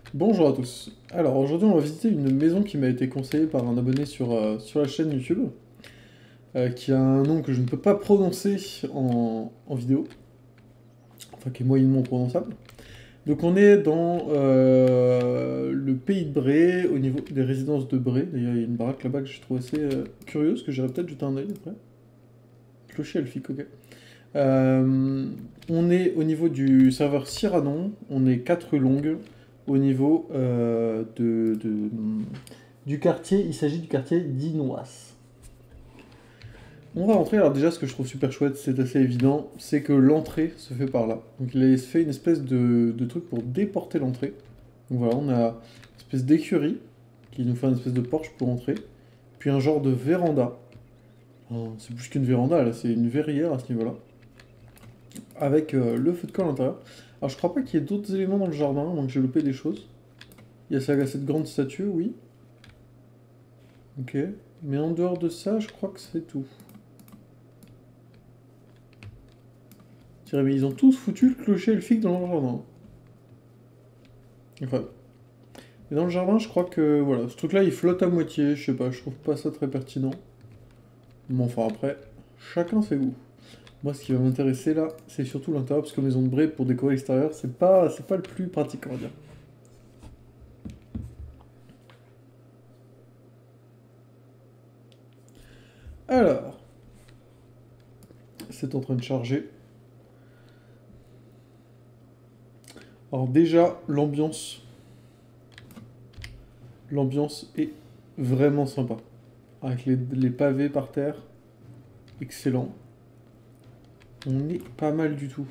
Bonjour à tous. Alors aujourd'hui on va visiter une maison qui m'a été conseillée par un abonné sur la chaîne YouTube, qui a un nom que je ne peux pas prononcer en vidéo, enfin qui est moyennement prononçable. Donc on est dans le pays de Bray, au niveau des résidences de Bray. D'ailleurs il y a une baraque là-bas que je trouve assez curieuse, que j'irai peut-être jeter un œil après. Clocher elfique, ok. On est au niveau du serveur Cyrano, on est 4 rues longues. Au niveau du quartier, il s'agit du quartier d'Inoas. On va rentrer, alors déjà ce que je trouve super chouette, c'est assez évident, c'est que l'entrée se fait par là. Donc il a fait une espèce de truc pour déporter l'entrée. Donc voilà, on a une espèce d'écurie qui nous fait une espèce de porche pour entrer. Puis un genre de véranda. Enfin, c'est plus qu'une véranda là, c'est une verrière à ce niveau-là. Avec le feu de camp à l'intérieur. Alors je crois pas qu'il y ait d'autres éléments dans le jardin, à moins que j'ai loupé des choses. Il y a cette grande statue, oui. Ok. Mais en dehors de ça, je crois que c'est tout. Tiens, mais ils ont tous foutu le clocher elfique dans leur jardin. Incroyable. Et dans le jardin, je crois que voilà, ce truc-là il flotte à moitié, je sais pas, je trouve pas ça très pertinent. Mais enfin après, chacun ses goûts. Moi ce qui va m'intéresser là, c'est surtout l'intérieur, parce que maison de Bray pour décorer l'extérieur, c'est pas le plus pratique on va dire. Alors, c'est en train de charger. Alors déjà, l'ambiance est vraiment sympa. Avec les pavés par terre, excellent. On est pas mal du tout.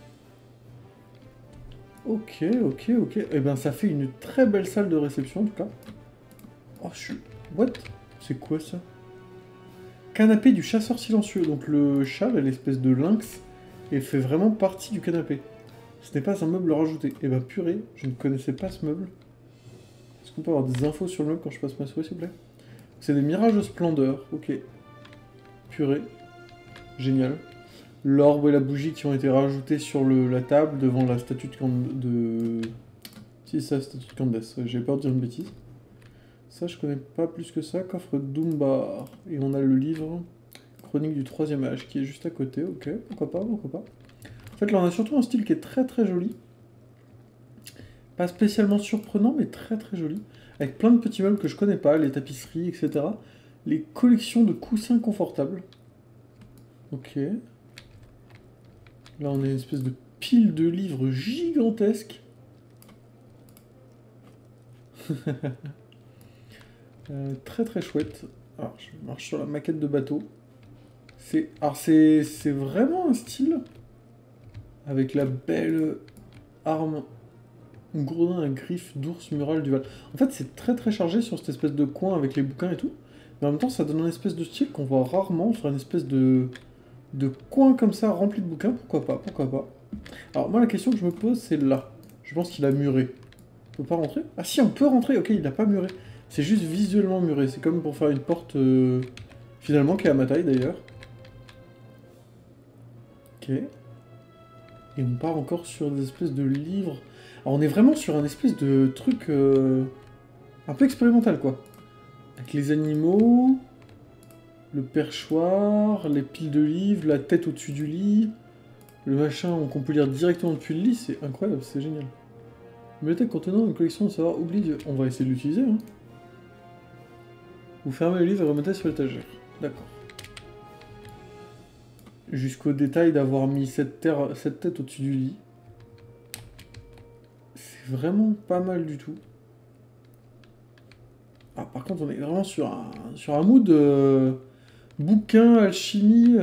Ok, ok, ok. Eh ben ça fait une très belle salle de réception en tout cas. Oh, je suis... What? C'est quoi ça? Canapé du chasseur silencieux. Donc le chat, l'espèce de lynx, et fait vraiment partie du canapé. Ce n'est pas un meuble rajouté. Eh ben purée, je ne connaissais pas ce meuble. Est-ce qu'on peut avoir des infos sur le meuble quand je passe ma souris s'il vous plaît? C'est des mirages de splendeur, ok. Purée, génial. L'orbe et la bougie qui ont été rajoutés sur la table devant la statue de... Si, ça, statue de Candace. J'ai peur de dire une bêtise. Ça, je connais pas plus que ça. Coffre d'Umbar. Et on a le livre Chronique du Troisième Âge qui est juste à côté. Ok, pourquoi pas, pourquoi pas. En fait, là, on a surtout un style qui est très très joli. Pas spécialement surprenant, mais très très joli. Avec plein de petits meubles que je connais pas, les tapisseries, etc. Les collections de coussins confortables. Ok. Là, on a une espèce de pile de livres gigantesque. Très très chouette. Alors, je marche sur la maquette de bateau. C'est vraiment un style avec la belle arme gourdin à griffes d'ours mural du Val. En fait, c'est très très chargé sur cette espèce de coin avec les bouquins et tout. Mais en même temps, ça donne un espèce de style qu'on voit rarement sur une espèce de coin comme ça rempli de bouquins. Pourquoi pas, pourquoi pas. Alors moi, la question que je me pose, c'est là. Je pense qu'il a muré. On peut pas rentrer? Ah si, on peut rentrer, ok, il n'a pas muré. C'est juste visuellement muré. C'est comme pour faire une porte, finalement, qui est à ma taille d'ailleurs. Ok. Et on part encore sur des espèces de livres. Alors on est vraiment sur un espèce de truc un peu expérimental, quoi. Avec les animaux, le perchoir, les piles de livres, la tête au-dessus du lit, le machin qu'on peut lire directement depuis le lit, c'est incroyable, c'est génial. Bibliothèque contenant une collection de savoirs oubliés. On va essayer de l'utiliser, hein. Vous fermez le livre et remettez sur l'étagère. D'accord. Jusqu'au détail d'avoir mis cette tête au-dessus du lit. C'est vraiment pas mal du tout. Ah, par contre, on est vraiment sur un mood bouquin, alchimie.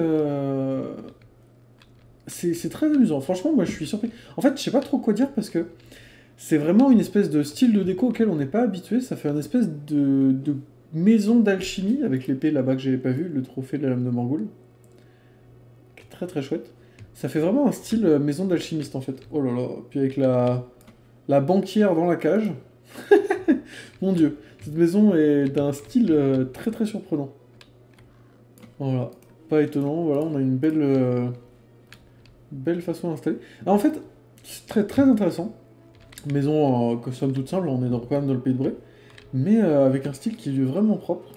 C'est très amusant. Franchement, moi, je suis surpris. En fait, je sais pas trop quoi dire parce que c'est vraiment une espèce de style de déco auquel on n'est pas habitué. Ça fait une espèce de maison d'alchimie avec l'épée là-bas que j'avais pas vu, le trophée de la lame de Morgul. Qui est très très chouette. Ça fait vraiment un style maison d'alchimiste en fait. Oh là là. Puis avec la banquière dans la cage. Mon dieu. Cette maison est d'un style très très surprenant. Voilà. Pas étonnant. Voilà, on a une belle façon d'installer. Alors en fait, c'est très très intéressant. Maison que somme toute simple, on est quand même dans le Pays de Bray. Mais avec un style qui lui est vraiment propre.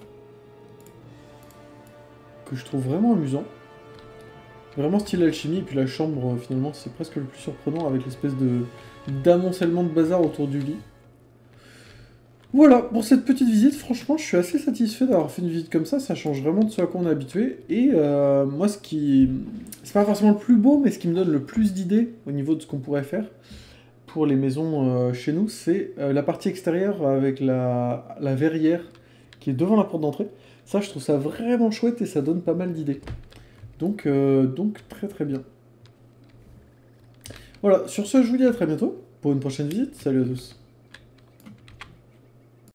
Que je trouve vraiment amusant. Vraiment style alchimie, et puis la chambre, finalement, c'est presque le plus surprenant avec l'espèce de d'amoncellement de bazar autour du lit. Voilà, pour cette petite visite, franchement, je suis assez satisfait d'avoir fait une visite comme ça change vraiment de ce à quoi on est habitué. Et moi, ce qui... C'est pas forcément le plus beau, mais ce qui me donne le plus d'idées au niveau de ce qu'on pourrait faire pour les maisons chez nous, c'est la partie extérieure avec la verrière qui est devant la porte d'entrée. Ça, je trouve ça vraiment chouette et ça donne pas mal d'idées. Donc très très bien. Voilà, sur ce, je vous dis à très bientôt pour une prochaine visite. Salut à tous.